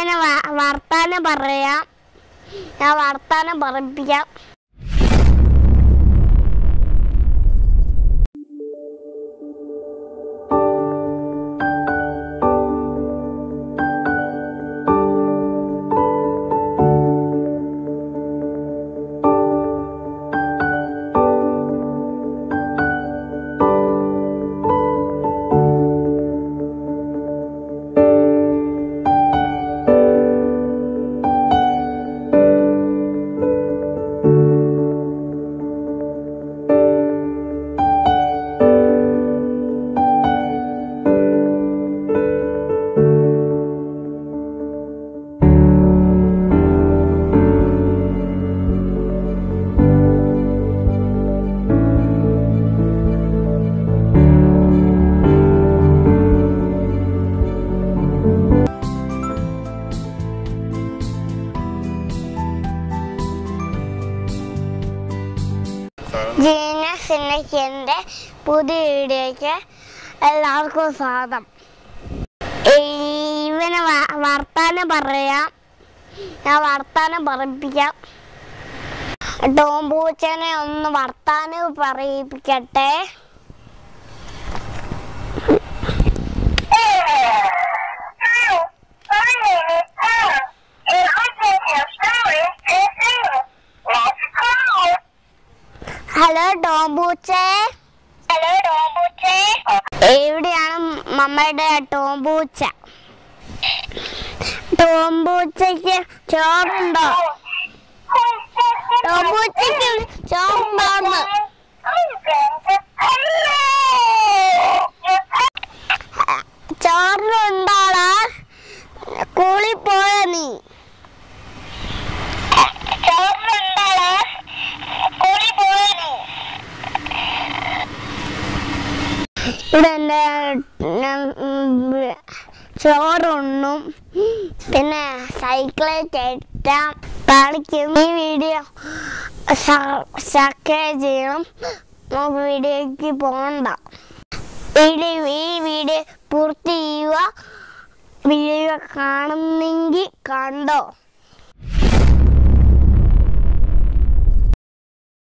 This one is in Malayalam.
ഇവനെ വർത്താനം പറയാം, ഞാൻ വർത്താനം പറയിപ്പിക്കാം. ജിയന്ന സിന്നയ്ക്കിൻ്റെ പുതിയ വീഡിയോയ്ക്ക് എല്ലാവർക്കും സ്വാഗതം. ഇവനെ വർത്താനം പറയാം, ഞാൻ വർത്താനം പറയിപ്പിക്കാം. ടോംപൂച്ചനെ ഒന്ന് വർത്താനം പറയിപ്പിക്കട്ടെ. ഹലോ ടോംപൂച്ചേ. എവിടെയാണ് മമ്മയുടെ ടോംപൂച്ച? ടോംപൂച്ചയ്ക്ക് ചോറുണ്ടോ? ടോംപൂച്ചയ്ക്ക് ചോറുണ്ടോന്ന്? ചോറിനുണ്ടോടാ? സ്കൂളിൽ പോയ നീ? ഇവിടെ എൻ്റെ ചോറുണ്ണും, പിന്നെ സൈക്കിളിൽ ചേട്ടാൻ കളിക്കും. ഈ വീഡിയോ സബ്സ്ക്രൈബ് ചെയ്യണം. നമുക്ക് വീഡിയോയ്ക്ക് പോകണ്ട. ഈ വീഡിയോ പൂർത്തി ചെയ്യുക. വീഡിയോ കാണുന്നെങ്കിൽ കണ്ടോ.